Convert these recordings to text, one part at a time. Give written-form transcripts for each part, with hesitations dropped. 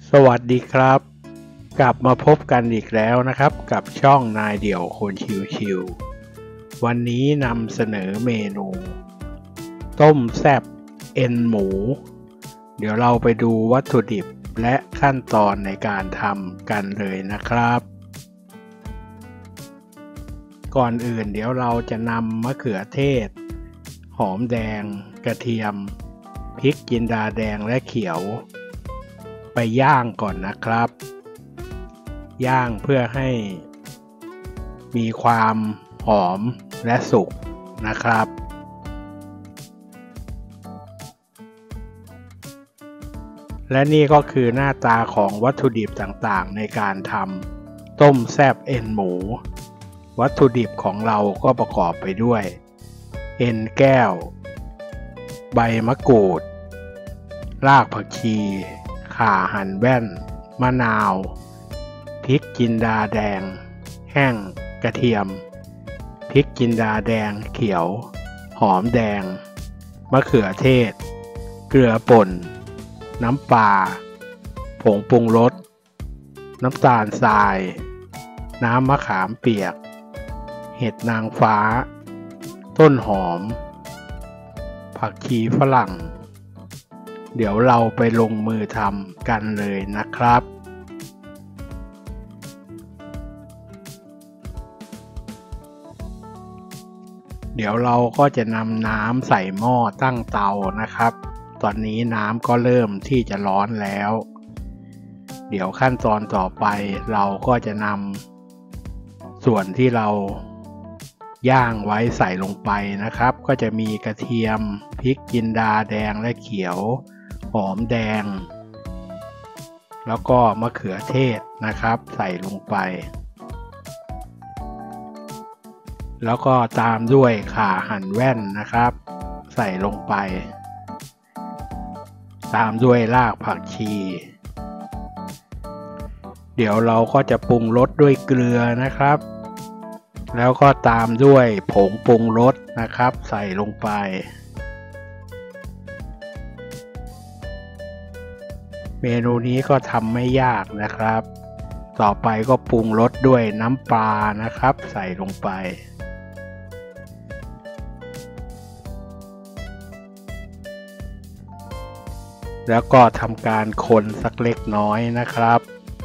สวัสดีครับกลับมาพบกันอีกแล้วนะครับกับช่องนายเดี่ยวคนชิวๆวันนี้นำเสนอเมนูต้มแซ่บเอ็นหมูเดี๋ยวเราไปดูวัตถุดิบและขั้นตอนในการทำกันเลยนะครับก่อนอื่นเดี๋ยวเราจะนำมะเขือเทศหอมแดงกระเทียมพริกจินดาแดงและเขียวไปย่างก่อนนะครับย่างเพื่อให้มีความหอมและสุกนะครับและนี่ก็คือหน้าตาของวัตถุดิบต่างๆในการทำต้มแซ่บเอ็นหมูวัตถุดิบของเราก็ประกอบไปด้วยเอ็นแก้วใบมะกรูดรากผักชีข่าหั่นแว่นมะนาวพริกจินดาแดงแห้งกระเทียมพริกจินดาแดงเขียวหอมแดงมะเขือเทศเกลือป่นน้ำปลาผงปรุงรสน้ำตาลทรายน้ำมะขามเปียกเห็ดนางฟ้าต้นหอมผักชีฝรั่งเดี๋ยวเราไปลงมือทำกันเลยนะครับเดี๋ยวเราก็จะนำน้ำใส่หม้อตั้งเตานะครับตอนนี้น้ำก็เริ่มที่จะร้อนแล้วเดี๋ยวขั้นตอนต่อไปเราก็จะนำส่วนที่เราย่างไว้ใส่ลงไปนะครับก็จะมีกระเทียมพริกจินดาแดงและเขียวหอมแดงแล้วก็มะเขือเทศนะครับใส่ลงไปแล้วก็ตามด้วยข่าหั่นแว่นนะครับใส่ลงไปตามด้วยรากผักชีเดี๋ยวเราก็จะปรุงรสด้วยเกลือนะครับแล้วก็ตามด้วยผงปรุงรสนะครับใส่ลงไปเมนูนี้ก็ทำไม่ยากนะครับต่อไปก็ปรุงรสด้วยน้ำปลานะครับใส่ลงไปแล้วก็ทำการคนสักเล็กน้อยนะครับ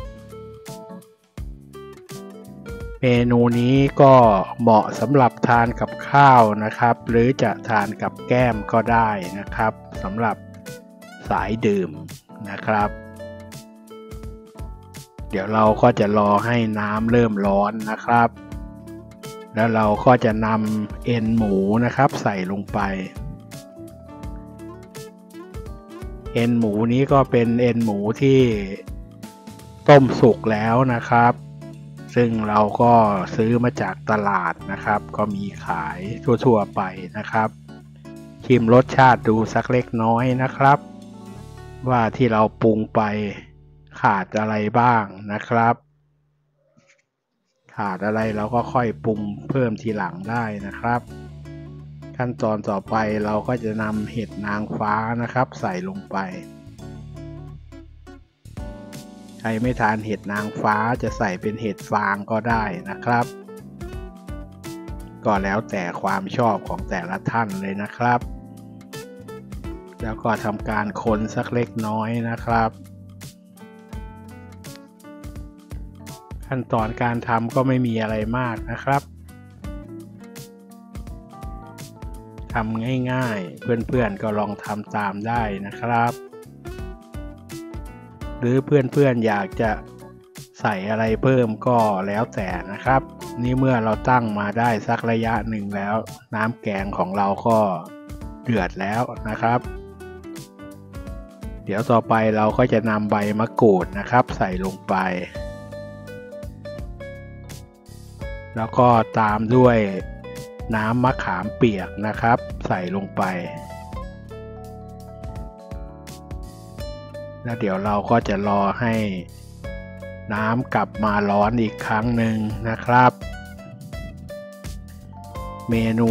เมนูนี้ก็เหมาะสำหรับทานกับข้าวนะครับหรือจะทานกับแก้มก็ได้นะครับสำหรับสายดื่มนะครับเดี๋ยวเราก็จะรอให้น้ำเริ่มร้อนนะครับแล้วเราก็จะนำเอ็นหมูนะครับใส่ลงไปเอ็นหมูนี้ก็เป็นเอ็นหมูที่ต้มสุกแล้วนะครับซึ่งเราก็ซื้อมาจากตลาดนะครับก็มีขายทั่วๆไปนะครับชิมรสชาติดูสักเล็กน้อยนะครับว่าที่เราปรุงไปขาดอะไรบ้างนะครับขาดอะไรเราก็ค่อยปรุงเพิ่มทีหลังได้นะครับขั้นตอนต่อไปเราก็จะนำเห็ดนางฟ้านะครับใส่ลงไปใครไม่ทานเห็ดนางฟ้าจะใส่เป็นเห็ดฟางก็ได้นะครับก็แล้วแต่ความชอบของแต่ละท่านเลยนะครับแล้วก็ทำการคนสักเล็กน้อยนะครับขั้นตอนการทำก็ไม่มีอะไรมากนะครับทำง่ายๆเพื่อนๆก็ลองทำตามได้นะครับหรือเพื่อนๆอยากจะใส่อะไรเพิ่มก็แล้วแต่นะครับนี่เมื่อเราตั้งมาได้สักระยะหนึ่งแล้วน้ำแกงของเราก็เดือดแล้วนะครับเดี๋ยวต่อไปเราก็จะนำใบมะกรูดนะครับใส่ลงไปแล้วก็ตามด้วยน้ำมะขามเปียกนะครับใส่ลงไปแล้วเดี๋ยวเราก็จะรอให้น้ำกลับมาร้อนอีกครั้งหนึ่งนะครับเมนู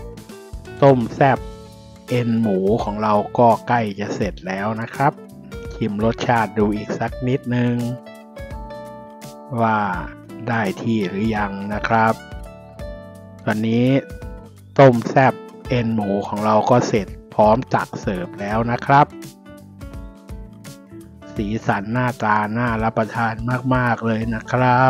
ต้มแซ่บเอ็นหมูของเราก็ใกล้จะเสร็จแล้วนะครับชชิมรสชาติดูอีกสักนิดนึงว่าได้ที่หรือยังนะครับตอนนี้ต้มแซ่บเอ็นหมูของเราก็เสร็จพร้อมตักเสิร์ฟแล้วนะครับสีสันหน้าตาน่ารับประทานมากๆเลยนะครับ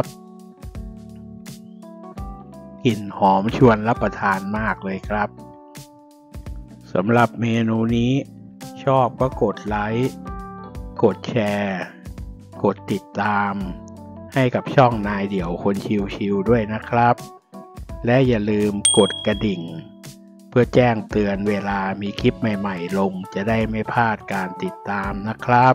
กลิ่นหอมชวนรับประทานมากเลยครับสำหรับเมนูนี้ชอบก็กดไลค์กดแชร์กดติดตามให้กับช่องนายเดี่ยวคนชิวๆด้วยนะครับและอย่าลืมกดกระดิ่งเพื่อแจ้งเตือนเวลามีคลิปใหม่ๆลงจะได้ไม่พลาดการติดตามนะครับ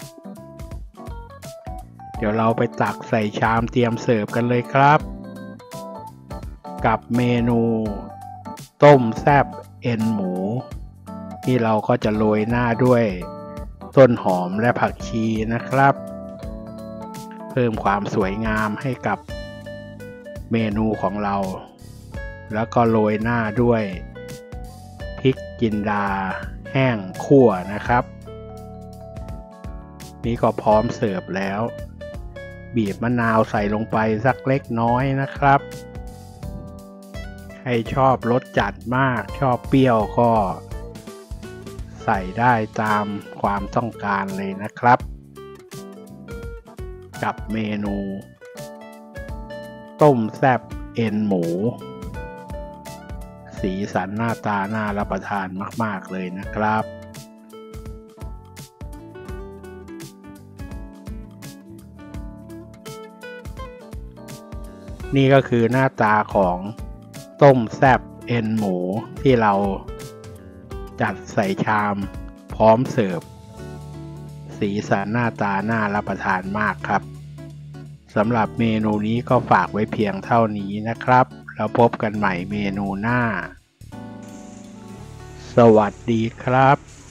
เดี๋ยวเราไปตักใส่ชามเตรียมเสิร์ฟกันเลยครับกับเมนูต้มแซ่บเอ็นหมูที่เราก็จะโรยหน้าด้วยต้นหอมและผักชีนะครับเพิ่มความสวยงามให้กับเมนูของเราแล้วก็โรยหน้าด้วยพริกจินดาแห้งคั่วนะครับนี่ก็พร้อมเสิร์ฟแล้วบีบมะนาวใส่ลงไปสักเล็กน้อยนะครับใครชอบรสจัดมากชอบเปรี้ยวก็ใส่ได้ตามความต้องการเลยนะครับกับเมนูต้มแซ่บเอ็นหมูสีสันหน้าตาน่ารับประทานมากๆเลยนะครับนี่ก็คือหน้าตาของต้มแซ่บเอ็นหมูที่เราจัดใส่ชามพร้อมเสิร์ฟสีสันหน้าตาน่ารับประทานมากครับสำหรับเมนูนี้ก็ฝากไว้เพียงเท่านี้นะครับแล้วพบกันใหม่เมนูหน้าสวัสดีครับ